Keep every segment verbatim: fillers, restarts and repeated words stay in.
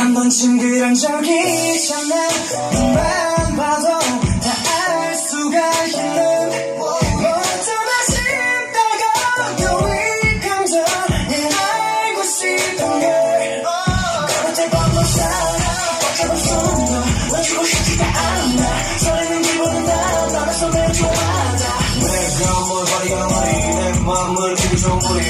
한 번쯤 그런 적이 있잖아. 눈만 봐도 다 알 수가 있는 먼저 다시 다가오고 이 감정을 알고 싶은 걸 걸을 때 번호 살아 꽉잡은 손도 멈추고 싶지가 않아. 설레는 기분은 나 밤에서 매우 좋아하다. 내가 뭘 버리가 머리 내 맘을 기분 좋은 우리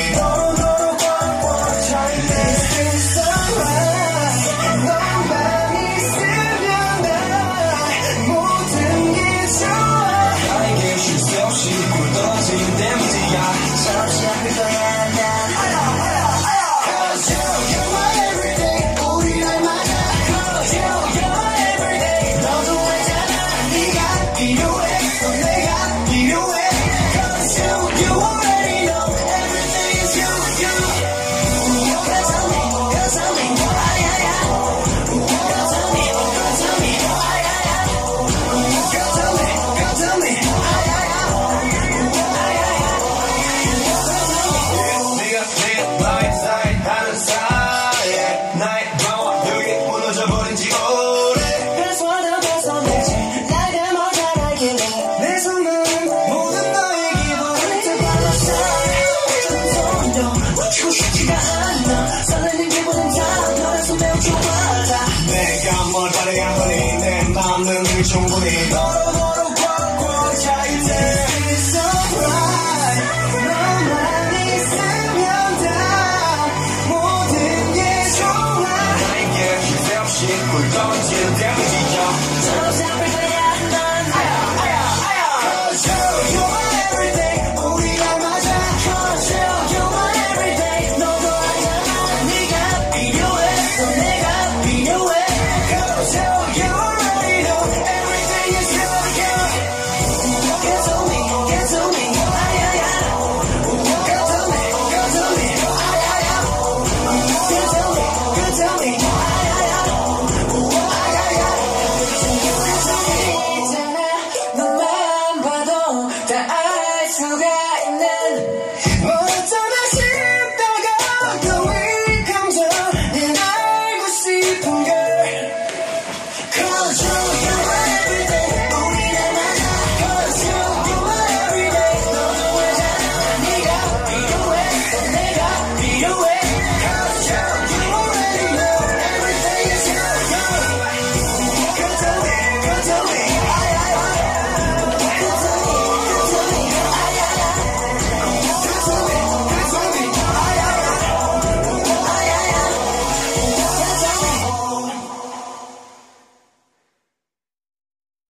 내가 뭘 바래야 하니 내 맘은 충분히